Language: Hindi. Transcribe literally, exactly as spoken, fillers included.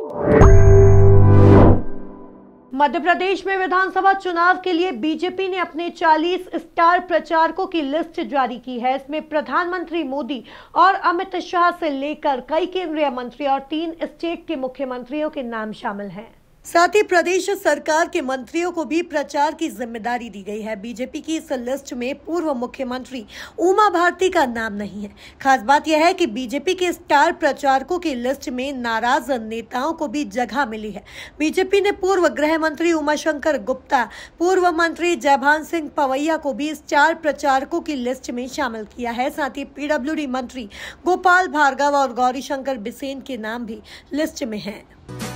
मध्य प्रदेश में विधानसभा चुनाव के लिए बीजेपी ने अपने चालीस स्टार प्रचारकों की लिस्ट जारी की है। इसमें प्रधानमंत्री मोदी और अमित शाह से लेकर कई केंद्रीय मंत्री और तीन स्टेट के मुख्यमंत्रियों के नाम शामिल हैं। साथ ही प्रदेश सरकार के मंत्रियों को भी प्रचार की जिम्मेदारी दी गई है। बीजेपी की इस लिस्ट में पूर्व मुख्यमंत्री उमा भारती का नाम नहीं है। खास बात यह है कि बीजेपी के स्टार प्रचारकों की लिस्ट में नाराज नेताओं को भी जगह मिली है। बीजेपी ने पूर्व गृह मंत्री उमाशंकर गुप्ता, पूर्व मंत्री जयभान सिंह पवैया को भी स्टार प्रचारकों की लिस्ट में शामिल किया है। साथ ही पीडब्ल्यूडी मंत्री गोपाल भार्गव और गौरीशंकर बिसेन के नाम भी लिस्ट में है।